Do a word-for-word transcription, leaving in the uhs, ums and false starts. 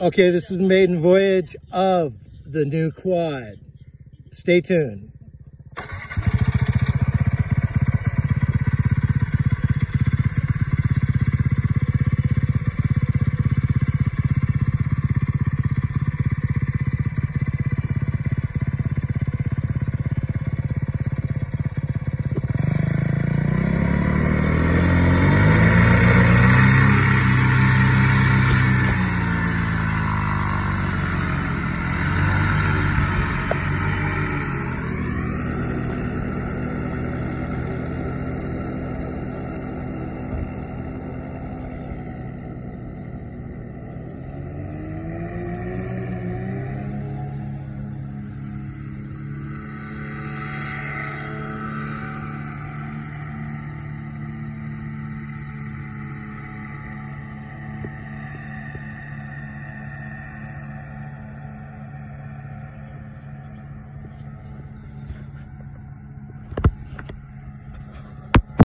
Okay, this is the maiden voyage of the new quad. Stay tuned.